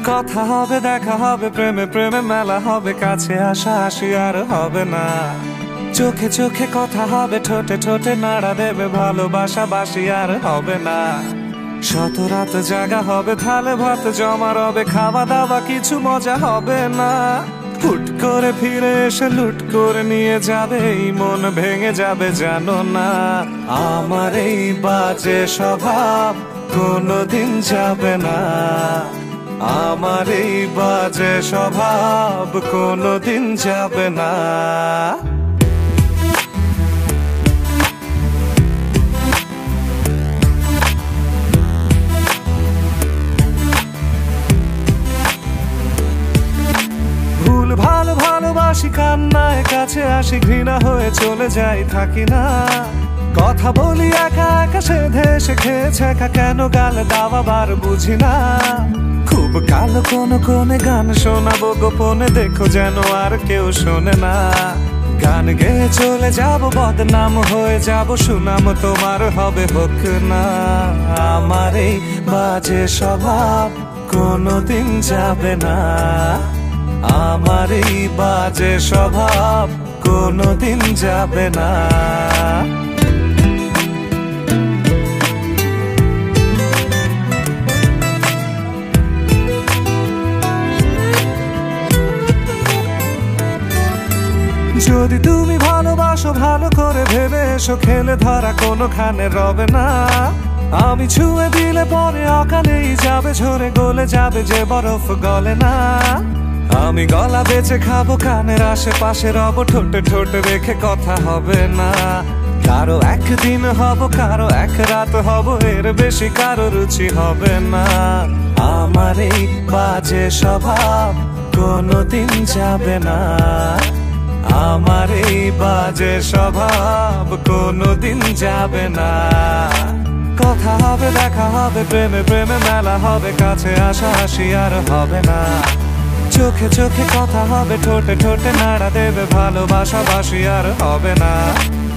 কথা হবে, দেখা হবে, প্রেমে প্রেমে মেলা হবে, কাছে আসা আসি আর হবে না। চোখে চোখে কথা হবে, ঠোঁটে ঠোঁটে নাড়া দেবে, ভালোবাসা বাসি আর হবে না। শত রাত জাগা হবে, থালে ভাত জমা রবে, খাওয়া দাওয়া কিছু মজা হবে না। হুট করে ফিরে এসে লুট করে নিয়ে যাবে, এই মন ভেঙে যাবে জানো না। আমার এই বাজে স্বভাব কোনোদিন যাবে না, আমার এই বাজে স্বভাব কোনোদিন যাবে না। ভুল ভালো ভালোবাসি, কান্নায় কাছে আসি, ঘৃণা হয়ে চলে যাই থাকি না। কথা বলি একা একা, সেধে এসে খেয়েছে একা, কেন গাল দাওয়া বার বুঝি না। খুব কালো কোন কোনে গান শোনাবো গোপনে, দেখো যেন আর কেউ শোনে না। গান গেয়ে চলে যাব, বদনাম হয়ে যাব, সুনাম তোমার হবে হোক না। আমার এই বাজে স্বভাব কোনোদিন যাবে না, আমার এই বাজে স্বভাব কোনোদিন যাবে না। যদি তুমি ভালোবাসো ভালো করে ভেবে এসো, খেলে ধরা কোনোখানে রবে না। আমি ছুঁয়ে দিলে পরে অকালেই যাবে, ঝরে গলে যাবে যে বরফ গলে না। আমি গলা বেঁচে খাবো, কানের আশেপাশে রব, ঠোঁটে ঠোঁটে রেখে কথা হবে না। কারো একদিন হব, কারো এক রাত হব, এর বেশি কারো রুচি হবে না। আমার এই বাজে স্বভাব কোনোদিন যাবে না, আমার এই বাজে স্বভাব কোনোদিন যাবে না। কথা হবে, দেখা হবে, প্রেমে প্রেমে মেলা হবে, কাছে আসা আসি আর হবে না। চোখে চোখে কথা হবে, ঠোঁটে ঠোঁটে নাড়া দেবে, ভালোবাসা বাসি আর হবে না।